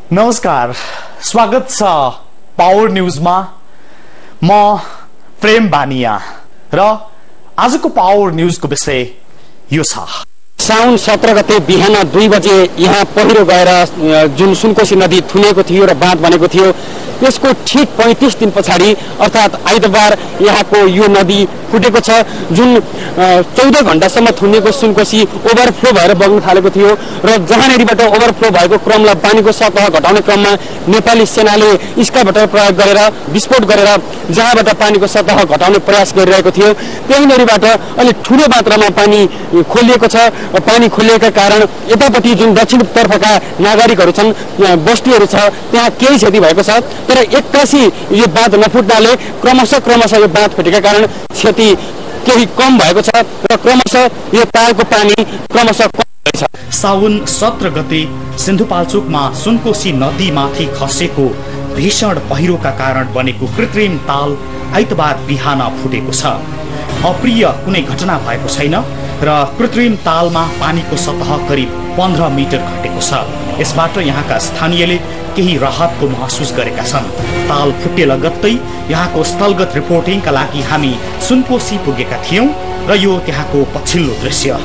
नमस्कार, स्वागत छ पावर न्यूजमा। म प्रेम बानिया र आजको पावर न्यूजको विषय यो छ। साउन 17 गते बिहान 2 बजे यहाँ पहिरो गएर जुन सुनकोशी नदी थुनेको थियो र बाँध बनेको थियो, त्यसको ठीक 35 दिन पछाडि अर्थात् आइतबार यहाँको यो नदी फुटेको छ। जुन 14 घण्टासम्म थुनेको सुनकोशी ओभरफ्लो भएर बग्न थालेको थियो र जहाँनेरिबाट ओभरफ्लो भएको क्रमलाई पानीको सतह घटाउने क्रममा नेपाली सेनाले स्काभटर प्रयोग गरेर विस्फोट गरेर जहाँबाट पानीको सतह घटाउने प्रयास गरिरहेको थियो, त्यहीँनेरिबाट अलि ठूलो मात्रामा पानी खोलिएको छ। पानी खोलिएका कारण यतापट्टि जुन दक्षिणतर्फका नागरिकहरू छन्, बस्तीहरू छ, त्यहाँ केही क्षति भएको छ। तर एक्कासी यो बाँध नफुट्नाले क्रमशः यो बाँध फुटेका कारण क्षति केही कम भएको छ र क्रमशः यो तालको पानी क्रमशः कम भएछ। साउन 17 गते सिन्धुपाल्चोकमा सुनकोशी नदीमाथि खसेको भीषण पहिरोका कारण बनेको कृत्रिम ताल आइतबार बिहान फुटेको छ। अप्रिय कुनै घटना भएको छैन र कृत्रिम तालमा पानीको सतह करिब 15 मिटर घटेको छ। यसबाट यहाँका स्थानीयले केही राहतको महसुस गरेका छन्। ताल फुटे लगत्तै यहाँको स्थलगत रिपोर्टिङका लागि हामी सुनकोशी पुगेका थियौं र यो त्यहाँको पछिल्लो दृश्य।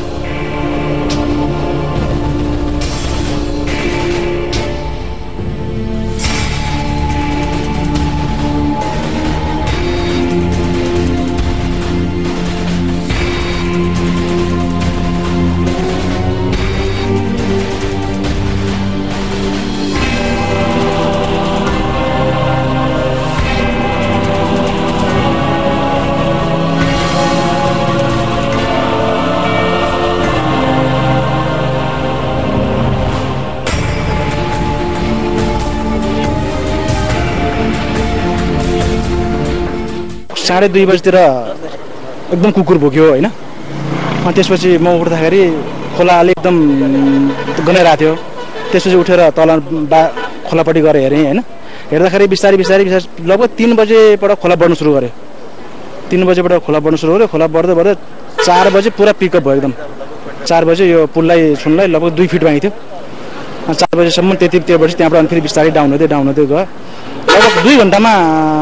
साढे 2 बजीतिर एकदम कुकुर भोग्यो होइन। त्यसपछि म उठ्दाखेरि खोला अलि एकदम गनाइरहेको थियो। त्यसपछि उठेर तल खोलापट्टि गएर हेरेँ होइन। हेर्दाखेरि बिस्तारै लगभग 3 बजेबाट खोला बढ्नु सुरु गर्यो। 3 बजेबाट खोला बढ्नु सुरु गर्यो। खोला बढ्दै 4 बजे पुरा पिकअप भयो एकदम। 4 बजे यो पुललाई छुनलाई लगभग 2 फिट बाँकी थियो। 4 बजेसम्म त्यहाँबाट अनि फेरि बिस्तारै डाउन हुँदै गयो। लगभग 2 घण्टामा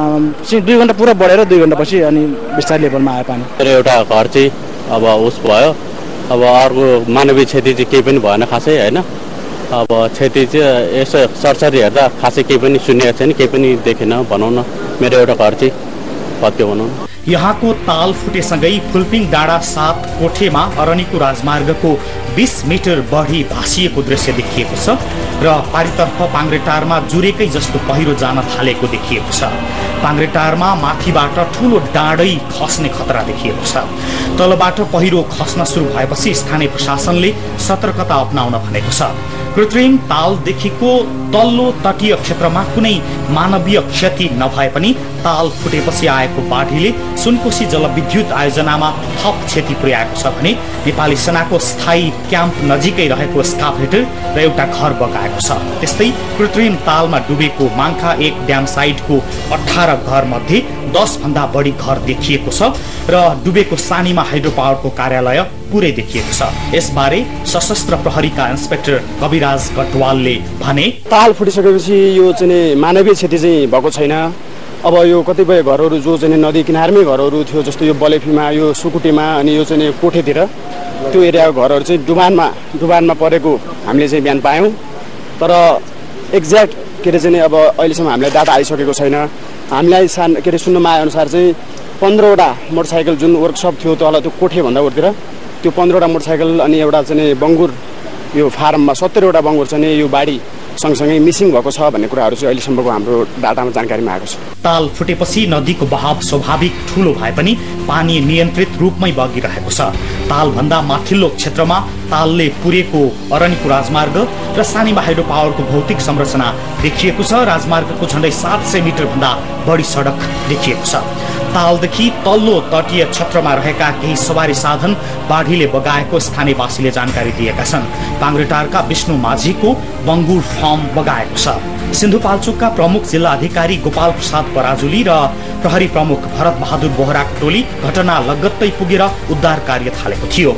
2 घण्टा पुरा बढेर 2 घण्टापछि अनि बिस्तारै लेभलमा आयो पानी। मेरो एउटा घर चाहिँ अब उस भयो। अब अर्को मानवीय क्षति चाहिँ केही पनि भएन खासै होइन। अब क्षति चाहिँ यसो सरसरी हेर्दा खासै केही पनि सुनेको छैन, केही पनि देखेन भनौँ न। मेरो एउटा घर चाहिँ पत्यो भनौँ न। यहाँको ताल फुटेसँगै फुलपिङ डाँडा 7 कोठेमा अरनिको राजमार्गको 20 मिटर बढी भासिएको दृश्य देखिएको छ र पारितर्फ पाङ्ग्रेटारमा जुरेकै जस्तो पहिरो जान थालेको देखिएको छ। पाङ्ग्रेटारमा माथिबाट ठूलो डाँडै खस्ने खतरा देखिएको छ। तलबाट पहिरो खस्न सुरु भएपछि स्थानीय प्रशासनले सतर्कता अपनाउन भनेको छ। कृत्रिम तालदेखिको तल्लो तटीय क्षेत्रमा कुनै मानवीय क्षति नभए पनि ताल फुटेपछि आएको बाढीले सुनकोशी जलविद्युत आयोजनामा थप क्षति पुर्याएको छ भने नेपाली सेनाको स्थायी क्याम्प नजिकै रहेको स्काभेटर र एउटा घर बगाएको छ। त्यस्तै कृत्रिम तालमा डुबेको माङ्खा 1 ड्याम साइडको 18 घर मध्ये 10 भन्दा बढी घर देखिएको छ र डुबेको सानीमा हाइड्रो पावरको कार्यालय पुरै देखिएको छ। यसबारे सशस्त्र प्रहरीका इन्स्पेक्टर कविराज गटवालले भने, ताल फुटिसकेपछि यो चाहिँ मानवीय क्षति चाहिँ भएको छैन। अब यो कतिपय घरहरू जो चाहिँ नदी किनारमै घरहरू थियो, जस्तो यो बलेफीमा, यो सुकुटीमा, अनि यो चाहिँ कोठेतिर, त्यो एरियाको घरहरू चाहिँ डुबानमा परेको हामीले चाहिँ बिहान पायौँ। तर एक्ज्याक्ट के अरे चाहिँ अब अहिलेसम्म हामीलाई डाटा आइसकेको छैन। हामीलाई सुन्नुमा आएअनुसार चाहिँ 15वटा मोटरसाइकल जुन वर्कसप थियो तल त्यो कोठेभन्दा उतिर, त्यो 15वटा मोटरसाइकल अनि एउटा चाहिँ बङ्गुर यो फार्ममा 70वटा बङ्गुर चाहिँ यो बाढी सँगसँगै मिसिङ भएको छ भन्ने कुराहरू चाहिँ अहिलेसम्मको हाम्रो डाटामा जानकारीमा आएको छ। ताल फुटेपछि नदीको बहाव स्वाभाविक ठूलो भए पनि पानी नियन्त्रित रूपमै बगिरहेको छ। तालभन्दा माथिल्लो क्षेत्रमा तालले पुरेको अरनिको राजमार्ग र सानीमा हाइड्रो पावरको भौतिक संरचना देखिएको छ। राजमार्गको झण्डै 700 मिटर भन्दा बढी सडक देखिएको छ। तालदेखि तल्लो तटीय क्षेत्रमा रहेका केही सवारी साधन बाढीले बगाएको स्थानीयवासीले जानकारी दिएका छन्। पाङ्ग्रेटारका विष्णु माझीको बङ्गुर फार्म बगाएको छ। सिन्धुपाल्चोकका प्रमुख जिल्ला अधिकारी गोपाल प्रसाद पराजुली र प्रहरी प्रमुख भरत बहादुर बोहराको टोली घटना लगत्तै पुगेर उद्धार कार्य थालेको थियो।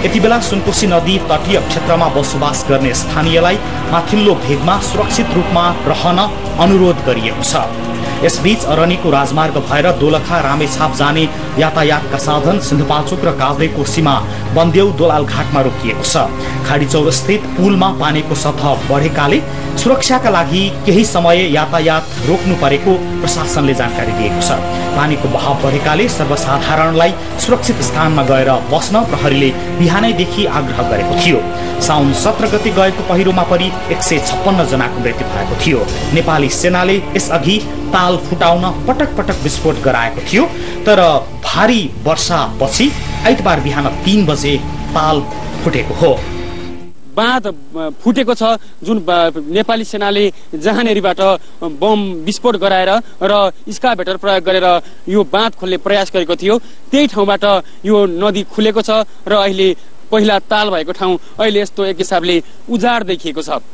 यति बेला सुनकोशी नदी तटीय क्षेत्रमा बसोबास गर्ने स्थानीयलाई माथिल्लो भेगमा सुरक्षित रूपमा रहन अनुरोध गरिएको छ। यसबीच अरनिको राजमार्ग भएर दोलखा रामेछाप जाने यातायातका साधन सिन्धुपाल्चोक र काभ्रेको सीमा बन्देउ दोलाल घाटमा रोकिएको छ। खाडीचौर स्थित पुलमा पानीको सतह बढेकाले सुरक्षाका लागि केही समय यातायात रोक्नु परेको प्रशासनले जानकारी दिएको छ। पानीको बहाव बढेकाले सर्वसाधारणलाई सुरक्षित स्थानमा गएर बस्न प्रहरीले बिहानैदेखि आग्रह गरेको थियो। साउन 17 गते गएको पहिरोमा परि 156 जनाको मृत्यु भएको थियो। नेपाली सेनाले यसअघि ताल फुटाउन पटक पटक विस्फोट गराएको थियो, तर भारी वर्षापछि आइतबार बिहान 3 बजे ताल फुटेको हो। बाँध फुटेको छ, जुन नेपाली सेनाले जहाँनेरिबाट बम विस्फोट गराएर र स्काभेटर प्रयोग गरेर यो बाँध खोल्ने प्रयास गरेको थियो, त्यही ठाउँबाट यो नदी खुलेको छ र अहिले पहिला ताल भएको ठाउँ अहिले यस्तो एक हिसाबले उजाड देखिएको छ।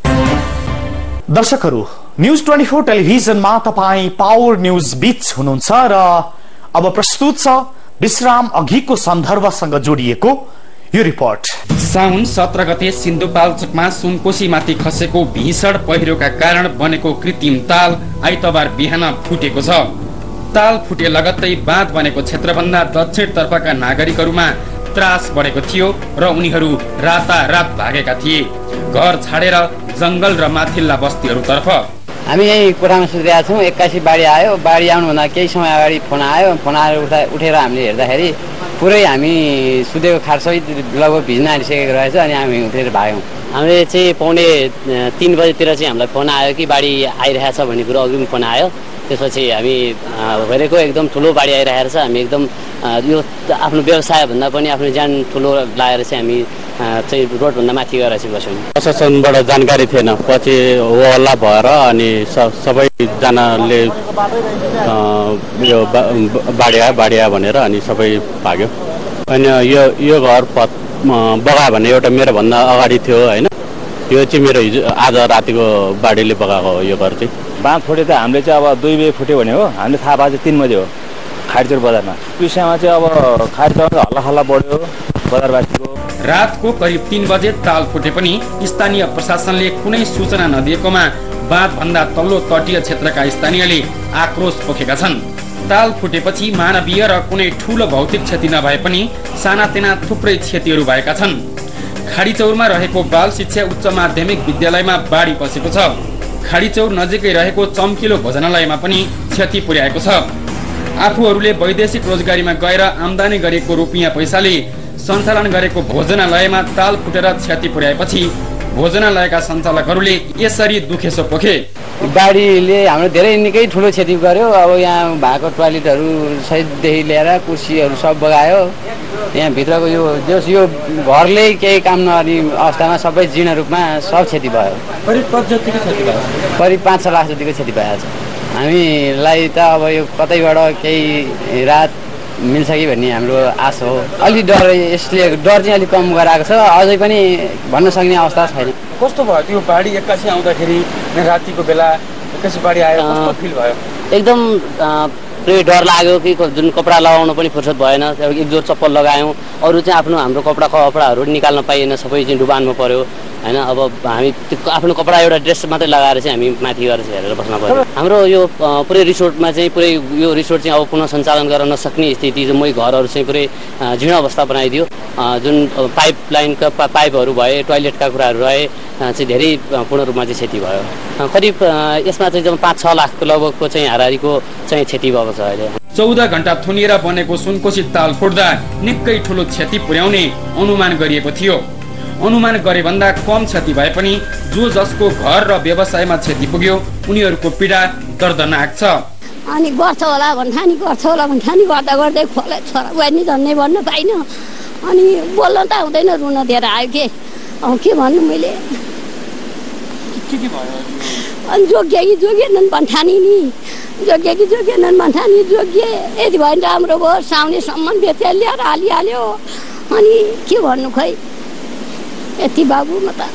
दर्शकहरू, न्यूज 24 टेलिभिजनमा तपाईँ पावर न्यूज बीच हुनुहुन्छ र अब प्रस्तुत छ विश्राम अघिको सन्दर्भसँग जोडिएको यो रिपोर्ट। साउन 17 गते सिन्धुपाल्चोकमा सुनकोशीमाथि खसेको भीषण पहिरोका कारण बनेको कृत्रिम ताल आइतबार बिहान फुटेको छ। ताल फुटे लगत्तै बाँध बनेको क्षेत्रभन्दा दक्षिणतर्फका नागरिकहरूमा त्रास बढेको थियो र उनीहरू रातारात भागेका थिए, घर छाडेर जंगल र माथिल्ला बस्तीहरूतर्फ। हामी यही कोठामा सुतिरहेका छौँ, 81 बाढी आयो। बाढी आउनुभन्दा केही समय अगाडि फोन आयो। फोन आएर उठेर हामीले हेर्दाखेरि पुरै हामी सुतेको खाटसहित लगभग भिज्न आइसकेको रहेछ। अनि हामी उठेर भाग्यौँ। हामीले चाहिँ पौने 3 बजेतिर चाहिँ हामीलाई फोन आयो कि बाढी आइरहेछ भन्ने कुरो अघि पनि फोन आयो। त्यसपछि हामी हेरेको एकदम ठुलो बाढी आइरहेको छ। हामी एकदम यो आफ्नो व्यवसाय भन्दा पनि आफ्नो ज्यान ठुलो लागेर चाहिँ हामी चाहिँ रोडभन्दा माथि गएर चाहिँ बस्यौँ। प्रशासनबाट जानकारी थिएन, पछि हो हल्ला भएर अनि सबैजनाले यो बाढी आयो भनेर अनि सबै भाग्यो। अनि यो घर बगायो भने एउटा मेरो भन्दा अगाडि थियो होइन, यो चाहिँ मेरो हिजो आज रातिको बाढीले बगाएको हो। यो घर चाहिँ बाँध फुटे त हामीले चाहिँ अब 2 बजे फुट्यो भने हो, हामीले थाहा पाएको 3 बजे हो खाडीचौर बजारमा। विषयमा चाहिँ अब खाडीचौरमा हल्ला बढ्यो बजारवासीको। रातको करिब 3 बजे ताल फुटे पनि स्थानीय प्रशासनले कुनै सूचना नदिएकोमा बाँधभन्दा तल्लो तटीय क्षेत्रका स्थानीयले आक्रोश पोखेका छन्। ताल फुटेपछि मानवीय र कुनै ठूलो भौतिक क्षति नभए पनि सानातिना थुप्रै क्षतिहरू भएका छन्। खाडीचौरमा रहेको बाल शिक्षा उच्च माध्यमिक विद्यालयमा बाढी पसेको छ। खाडीचौर नजिकै रहेको चम्किलो भोजनालयमा पनि क्षति पुर्याएको छ। आफूहरूले वैदेशिक रोजगारीमा गएर आम्दानी गरेको रुपियाँ पैसाले सञ्चालन गरेको भोजनालयमा ताल फुटेर क्षति पुर्याएपछि भोजनालयका सञ्चालकहरूले यसरी दुखेसो पोखे। बाढीले हाम्रो धेरै निकै ठुलो क्षति गर्यो। अब यहाँ भएको टोयलेटहरू सहितदेखि लिएर कुर्सीहरू सब बगायो। यहाँ भित्रको यो घरले केही काम नगर्ने अवस्थामा सबै जीर्ण रूपमा सब क्षति भयो। करिब 5-6 लाख जतिको क्षति भएको छ। हामीलाई त अब यो कतैबाट केही राहत मिल्छ कि भन्ने हाम्रो आश हो। अलि डर, यसले डर चाहिँ अलिक कम गराएको छ। अझै पनि भन्न सक्ने अवस्था छैन। कस्तो भयो त्यो बाढी एक्कासी आउँदाखेरि रातिको बेला एक्कासी बाढी आयो, कस्तो फिल भयो? एकदम पुरै डर लाग्यो कि जुन कपडा लगाउन पनि फुर्सद भएन। एक जोर चप्पल लगायौँ, अरू चाहिँ हाम्रो कपडाहरू निकाल्न पाइएन, सबै चाहिँ डुबानमा पर्यो होइन। अब हामी आफ्नो कपडा एउटा ड्रेस मात्रै लगाएर चाहिँ हामी माथि गएर हेरेर बस्न पर्यो। हाम्रो यो पुरै रिसोर्टमा चाहिँ पुरै यो रिसोर्ट चाहिँ अब पुनः सञ्चालन गर्न नसक्ने स्थिति, मै घरहरू चाहिँ पुरै जीर्ण अवस्था बनाइदियो। जुन पाइपलाइनका पाइपहरू भए, टोयलेटका कुराहरू रहे, चाहिँ धेरै पूर्ण रूपमा चाहिँ क्षति भयो। करिब यसमा चाहिँ जब 5-6 लाखको लगभगको चाहिँ हाराहारीको चाहिँ क्षति भएको छ। अहिले 14 घण्टा थुनिएर बनेको सुनकोशी ताल फुट्दा निकै ठुलो क्षति पुर्याउने अनुमान गरिएको थियो। अनुमान गरे भन्दा कम क्षति भए पनि जो जसको घर र व्यवसायमा क्षति पुग्यो उनीहरूको पीडा दर्दनाक छ। अनि गर्छ होला भन्ठानी गर्दा गर्दै खोले छोरा बुहारी झन्नै भन्न पाइन। अनि बोल्न त आउँदैन, रुन दिएर आयो के भन्नु मैले। अनि जोग्यो कि जोगिएनन् भन्ठानी नि, जोग्यो कि जोगिएनन् भन्ठानी जोगिए। यति भयो राम्रो भयो, साउनेसम्म बेचेर ल्याएर हालिहाल्यो। अनि के भन्नु खै यति बाबु म त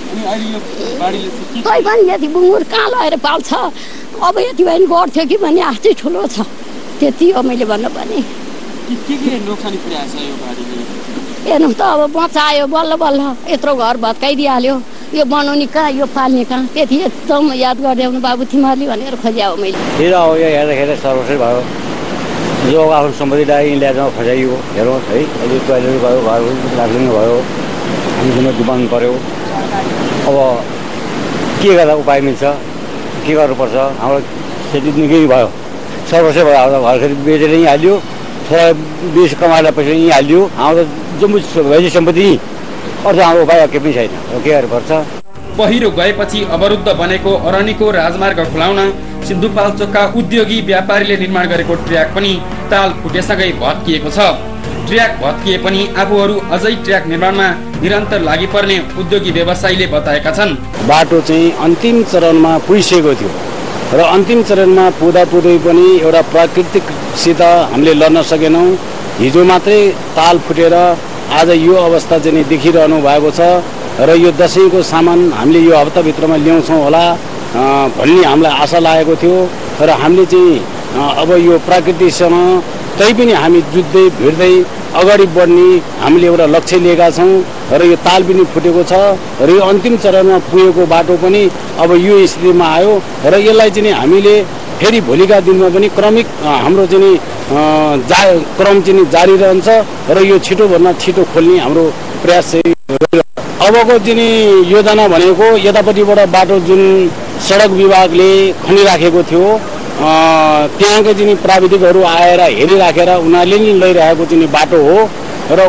खै पनि यति बुङ्गुर कहाँ लगाएर पाल्छ। अब यति भयो नि गर्थ्यो कि भन्ने आश चाहिँ ठुलो छ। त्यति हो मैले भन्नु पर्ने। हेर्नु त अब बचायो बल्ल बल्ल यत्रो घर भत्काइदिइहाल्यो यो बनाउने कहाँ यो फाल्ने कहाँ त्यति एकदम याद गरिदेऊ बाबु तिमीहरूले भनेर खोज्या हो मैले हिजो अब यो हेर्दाखेरि सर्वस्व भयो जो आफ्नो सम्पत्तिलाई ल्याजमा फसाइयो हेरौँ है अहिले टोइलेट भयो घर लाग्नु भयो हामीसँग दुबाउनु पऱ्यो अब के गर्दा उपाय मिल्छ के गर्नुपर्छ हाम्रो खेती निकै भयो सर्वस्व भयो हाम्रो घर खेती बेचेर यहीँ हाल्यो थोडा बेसी कमाएर पैसा यहीँ हाल्यो हाम्रो जम्मू भैजी सम्पत्ति अर्थ हाम्रो उपाय केही पनि छैन के गर्नुपर्छ पहिरो गएपछि अवरुद्ध बनेको अरनिको राजमार्ग खुलाउन सिन्धुपाल्चोकका उद्योगी व्यापारीले निर्माण गरेको ट्र्याक पनि ताल फुटेसँगै भत्किएको छ। ट्र्याक भत्किए पनि आफूहरू अझै ट्र्याक निर्माणमा निरन्तर लागिपर्ने उद्योगी व्यवसायीले बताएका छन्। बाटो चाहिँ अन्तिम चरणमा पुगिसकेको थियो र अन्तिम चरणमा पुग्दै पनि एउटा प्राकृतिकसित हामीले लड्न सकेनौँ। हिजो मात्रै ताल फुटेर आज यो अवस्था चाहिँ देखिरहनु भएको छ र यो दसैँको सामान हामीले यो हप्ताभित्रमा ल्याउँछौँ होला भन्ने हामीलाई आशा लागेको थियो र हामीले चाहिँ अब यो प्रकृतिसँग तै पनि हामी जुझ्दै भिड्दै अगाडि बढ्ने हामीले एउटा लक्ष्य लिएका छौँ र यो ताल पनि फुटेको छ र यो अन्तिम चरणमा पुगेको बाटो पनि अब यो स्थितिमा आयो र यसलाई चाहिँ हामीले फेरि भोलिका दिनमा पनि क्रमिक हाम्रो चाहिँ क्रम चाहिँ जारी रहन्छ र यो छिटोभन्दा छिटो खोल्ने हाम्रो प्रयास चाहिँ अबको चाहिँ योजना भनेको यतापट्टिबाट बाटो जुन सडक विभागले खनिराखेको थियो त्यहाँको चाहिँ प्राविधिकहरू आएर हेरिराखेर उनीहरूले नि लैरहेको चाहिँ बाटो हो र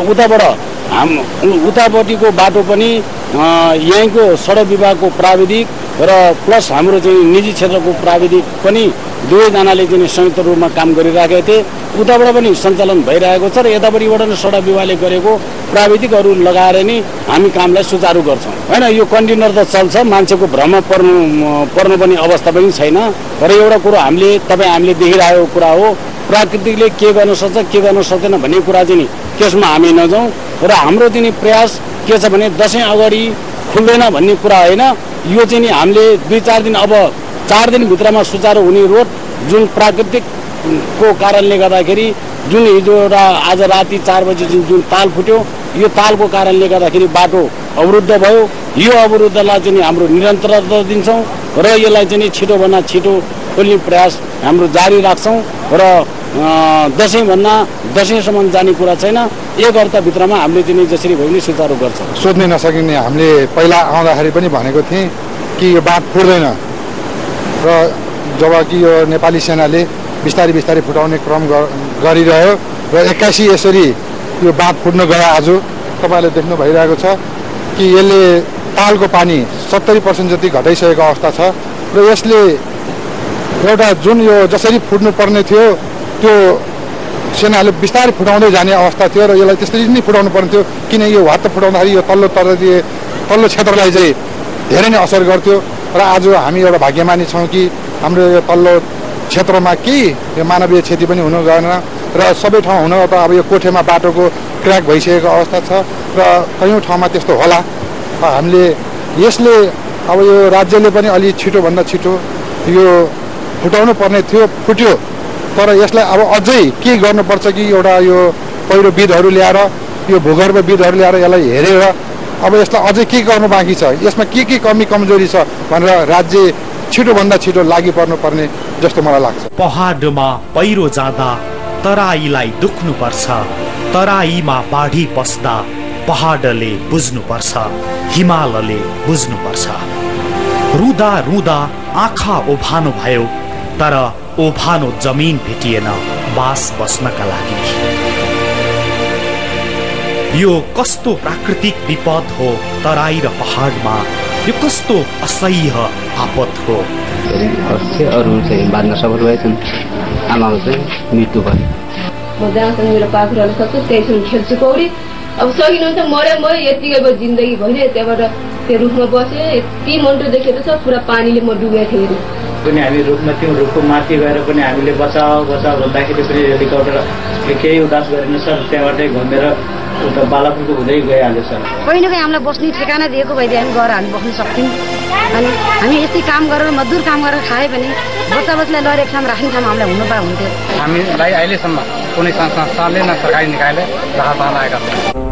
उतापट्टिको बाटो पनि यहीँको सडक विभागको प्राविधिक र प्लस हाम्रो चाहिँ निजी क्षेत्रको प्राविधिक पनि दुवैजनाले चाहिँ संयुक्त रूपमा काम गरिराखेका थिए। उताबाट पनि सञ्चालन भइरहेको छ र यतापट्टिबाट नै सडक विभागले गरेको प्राविधिकहरू लगाएर नै हामी कामलाई सुचारू गर्छौँ होइन। यो कन्टेनर त चल्छ, मान्छेको भ्रम पर्नु पनि अवस्था पनि छैन र एउटा कुरो हामीले देखिरहेको कुरा हो प्राकृतिकले के गर्न सक्छ के गर्न सक्दैन भन्ने कुरा चाहिँ त्यसमा हामी नजाउँ र हाम्रो चाहिँ प्रयास के छ भने दसैँ अगाडि खुल्दैन भन्ने कुरा होइन। यो चाहिँ हामीले 2-4 दिन अब 4 दिनभित्रमा सुचारू हुने रोड जुन प्राकृतिकको कारणले गर्दाखेरि जुन हिजो र आज राति 4 बजी जुन ताल फुट्यो यो तालको कारणले गर्दाखेरि बाटो अवरुद्ध भयो। यो अवरुद्धलाई चाहिँ हाम्रो निरन्तरता दिन्छौँ र यसलाई चाहिँ छिटोभन्दा छिटो खोल्ने प्रयास हाम्रो जारी राख्छौँ र दसैँसम्म जाने कुरा छैन। 1 हप्ताभित्रमा हामीले चाहिँ जसरी भए पनि सुचारू गर्छौँ। सोध्नै नसकिने हामीले पहिला आउँदाखेरि पनि भनेको थिएँ कि यो बाँध फुट्दैन र जब कि यो नेपाली सेनाले बिस्तारै फुटाउने क्रम गरिरह्यो र 81 यसरी यो बाँध फुट्न गयो। आज तपाईँले देख्नु भइरहेको छ कि यसले तालको पानी 70% जति घटाइसकेको अवस्था छ र यसले एउटा जुन यो जसरी फुट्नु पर्ने थियो त्यो सेनाले बिस्तारै फुटाउँदै जाने अवस्था थियो र यसलाई त्यसरी नै फुटाउनु पर्ने थियो किन यो वात फुटाउँदाखेरि यो तल्लो क्षेत्रलाई चाहिँ धेरै नै असर गर्थ्यो र आज हामी एउटा भाग्यमानी छौँ कि हाम्रो यो तल्लो क्षेत्रमा केही यो मानवीय क्षति पनि हुनु गएन र सबै ठाउँ हुन त अब यो कोठेमा बाटोको क्र्याक भइसकेको अवस्था छ र कयौँ ठाउँमा त्यस्तो होला। हामीले यसले अब यो राज्यले पनि अलि छिटोभन्दा छिटो यो फुटाउनु पर्ने थियो, फुट्यो तर यसलाई अब अझै के गर्नुपर्छ कि एउटा यो पहिरोविदहरू ल्याएर यो भूगर्भविदहरू ल्याएर यसलाई हेरेर अब यसलाई अझै के गर्नु बाँकी छ, यसमा के कमी कमजोरी छ भनेर राज्य छिटोभन्दा छिटो लागि पर्नुपर्ने जस्तो मलाई लाग्छ। पहाडमा पहिरो जाँदा तराईलाई दुख्नुपर्छ, तराईमा बाढी पस्दा पहाडले बुझ्नुपर्छ, हिमालले बुझ्नुपर्छ। रुँदा रुँदा आँखा ओभानो भयो तर ओभानो जमिन भेटिएन बास बस्नका लागि। यो कस्तो प्राकृतिक विपद हो तराई र पहाडमा, यो कस्तो असह्य आपत हो। अरू चाहिँ बाँध्न सफल भएछन्, आमाको चाहिँ मृत्यु भयो। म जहाँसम्म मेरो पाखुराले सक्छु त्यहीसम्म खेल्छु पौडी। अब सकिनुहुन्छ म यतिकै जिन्दगी भइले त्यहाँबाट त्यो रुखमा बसेँ, यति मन्टो देखेर छ पुरा पानीले म डुबेको थिएँ पनि हामी रुखमा थियौँ, रुखको माथि गएर पनि हामीले बचाऊ भन्दाखेरि पनि हेलिकप्टर केही उदास गरेन सर, त्यहाँबाटै घुमेर उता बालापुरको हुँदै गइहाल्यो सर। कहीँ न कहीँ हामीलाई बस्ने ठेगाना दिएको भइदियो हामी गएर हामी बस्न सक्थ्यौँ। अनि हामी यस्तै काम गरेर मजदुर काम गरेर खायो भने बच्चालाई लगेर एक ठाउँ राख्ने ठाउँमा हामीलाई हुनु पाए हुन्थ्यो। हामीलाई अहिलेसम्म कुनै संस्थाले न सरकारी निकायले राहत पाउन आएका छन्।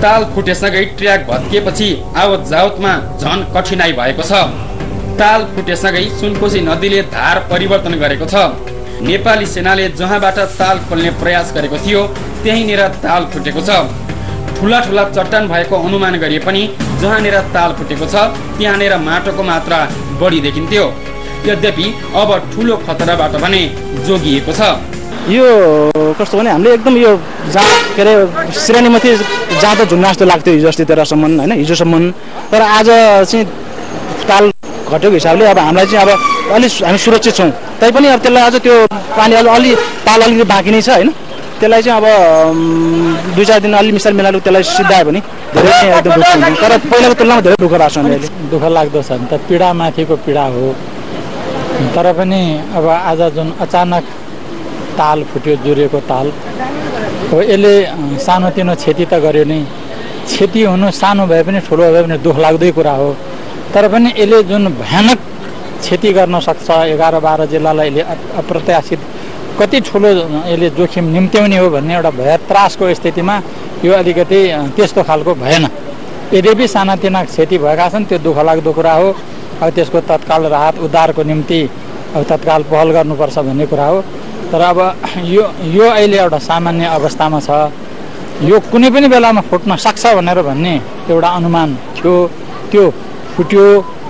ताल फुटेसँगै ट्र्याक भत्किएपछि आवत जावतमा झन कठिनाई भएको छ। ताल फुटेसँगै सुनकोशी नदीले धार परिवर्तन गरेको छ। नेपाली सेनाले जहाँबाट ताल खोल्ने प्रयास गरेको थियो त्यहीँनिर ताल फुटेको छ। ठुला ठुला चट्टान भएको अनुमान गरिए पनि जहाँनिर ताल फुटेको छ त्यहाँनिर माटोको मात्रा बढी देखिन्थ्यो। यद्यपि अब ठुलो खतराबाट भने जोगिएको छ। यो कस्तो भने हामीले एकदम यो के अरे श्रेणीमाथि जाँदा झुम्न जस्तो लाग्थ्यो हिजो अस्तितिरसम्म होइन, हिजोसम्म। तर आज चाहिँ ताल घटेको हिसाबले अब हामीलाई चाहिँ अब अलि हामी सुरक्षित छौँ। तैपनि अब त्यसलाई अझ त्यो पानी अलि ताल अलिकति बाँकी नै छ होइन। त्यसलाई चाहिँ अब 2-4 दिन अलि मिसाल मिलाएर त्यसलाई सिद्धायो भने धेरै नै एकदम दुःख हुन्छ। तर पहिलाको तुलनामा धेरै दुःख लाग्छ अहिले। दुःख लाग्दो छ नि त, पीडा माथिको पीडा हो। तर पनि अब आज जुन अचानक ताल फुट्यो, जुरेको ताल हो, यसले सानोतिनो क्षति त गर्यो नै। क्षति हुनु सानो भए पनि ठुलो भए पनि दुःख लाग्दै कुरा हो। तर पनि यसले जुन भयानक क्षति गर्न सक्छ 11-12 जिल्लालाई यसले अप्रत्याशित कति ठुलो यसले जोखिम निम्त्याउने हो भन्ने एउटा भय त्रासको स्थितिमा यो अलिकति त्यस्तो खालको भएन। यद्यपि सानातिना क्षति भएका छन्, त्यो दुःख लाग्दो कुरा हो। अब त्यसको तत्काल राहत उद्धारको निम्ति अब तत्काल पहल गर्नुपर्छ भन्ने कुरा हो। तर अब यो अहिले एउटा सामान्य अवस्थामा छ। यो कुनै पनि बेलामा फुट्न सक्छ भनेर भन्ने एउटा अनुमान थियो, त्यो फुट्यो।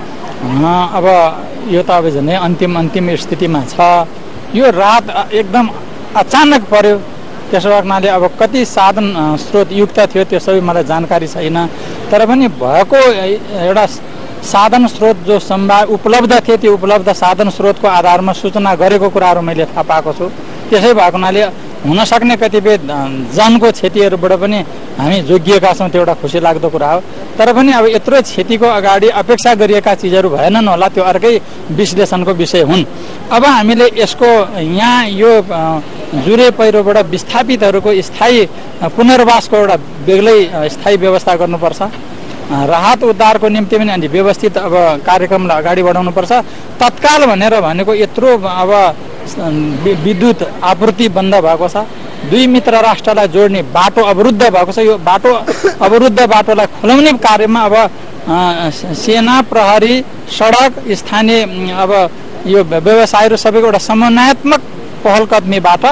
अब यो त अब झन् अन्तिम स्थितिमा छ। यो रात एकदम अचानक पर्यो। त्यसो हुनाले अब कति साधन स्रोत युक्त थियो त्यो सबै मलाई जानकारी छैन। तर पनि भएको एउटा साधन स्रोत जो उपलब्ध थिए त्यो उपलब्ध साधन स्रोतको आधारमा सूचना गरेको कुराहरू मैले थाहा पाएको छु। त्यसै भएको हुनाले हुन सक्ने कतिपय जनको क्षतिहरूबाट पनि हामी जोगिएका छौँ, त्यो एउटा खुसी लाग्दो कुरा हो। तर पनि अब यत्रो क्षतिको अगाडि अपेक्षा गरिएका चिजहरू भएनन् होला, त्यो अर्कै विश्लेषणको विषय हुन्। अब हामीले यसको यहाँ यो जुरे पहिरोबाट विस्थापितहरूको स्थायी पुनर्वासको एउटा बेग्लै स्थायी व्यवस्था गर्नुपर्छ। राहत उद्धारको निम्ति पनि अनि व्यवस्थित अब कार्यक्रमलाई अगाडि बढाउनुपर्छ। तत्काल भनेको यत्रो अब विद्युत आपूर्ति बन्द भएको छ। 2 मित्र राष्ट्रलाई जोड्ने बाटो अवरुद्ध भएको छ। यो बाटो अवरुद्ध बाटोलाई खोलाउने कार्यमा अब सेना, प्रहरी, सडक, स्थानीय अब यो व्यवसायहरू सबैको एउटा समन्वयात्मक पहल कदमीबाट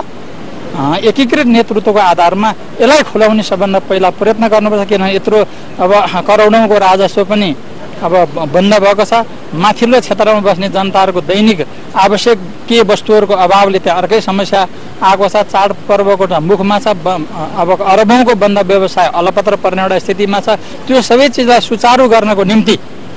एकीकृत नेतृत्वको आधारमा यसलाई खुलाउने सबभन्दा पहिला प्रयत्न गर्नुपर्छ। किनभने यत्रो अब करोडौँको राजस्व पनि अब बन्द भएको छ। माथिल्लो क्षेत्रमा बस्ने जनताहरूको दैनिक आवश्यक के वस्तुहरूको अभावले त्यहाँ अर्कै समस्या आएको छ। चाडपर्वको मुखमा छ। अब अरबौँको बन्द व्यवसाय अलपत्र पर्ने एउटा स्थितिमा छ। त्यो सबै चिजलाई सुचारू गर्नको निम्ति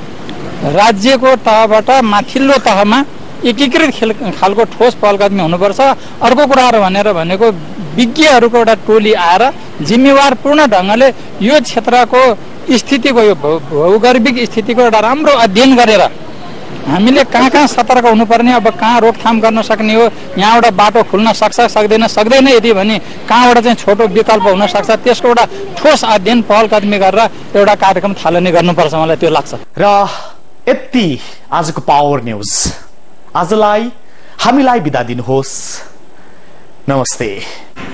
राज्यको तहबाट माथिल्लो तहमा एकीकृत खालको ठोस पहलकदमी हुनुपर्छ। अर्को कुराहरू भनेको विज्ञहरूको एउटा टोली आएर जिम्मेवारपूर्ण ढङ्गले यो क्षेत्रको स्थितिको यो भौगर्भिक स्थितिको एउटा राम्रो अध्ययन गरेर हामीले कहाँ सतर्क हुनुपर्ने, अब कहाँ रोकथाम गर्न सक्ने हो, यहाँबाट बाटो खुल्न सक्छ सक्दैन यदि भने कहाँबाट चाहिँ छोटो विकल्प हुन सक्छ, त्यसको एउटा ठोस अध्ययन पहल कदमी गरेर एउटा कार्यक्रम थालनी गर्नुपर्छ, मलाई त्यो लाग्छ। र यति आजको पावर न्यूज। आजलाई हामीलाई बिदा दिनुहोस्। नमस्ते।